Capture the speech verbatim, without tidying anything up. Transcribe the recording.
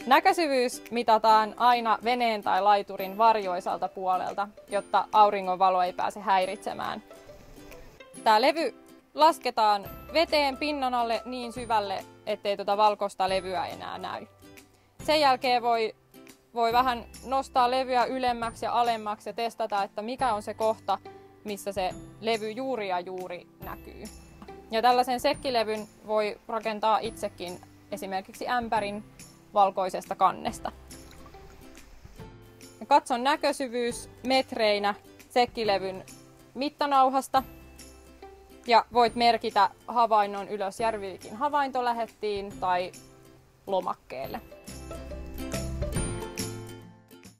Näkösyvyys mitataan aina veneen tai laiturin varjoisalta puolelta, jotta auringonvalo ei pääse häiritsemään. Tämä levy lasketaan veteen pinnan alle niin syvälle, ettei tuota valkoista levyä enää näy. Sen jälkeen voi, voi vähän nostaa levyä ylemmäksi ja alemmaksi ja testata, että mikä on se kohta, missä se levy juuri ja juuri näkyy. Ja tällaisen sekkilevyn voi rakentaa itsekin esimerkiksi ämpärin valkoisesta kannesta. Katson näkösyvyys metreinä sekkilevyn mittanauhasta ja voit merkitä havainnon ylös Järvivikin havaintolähettiin tai lomakkeelle.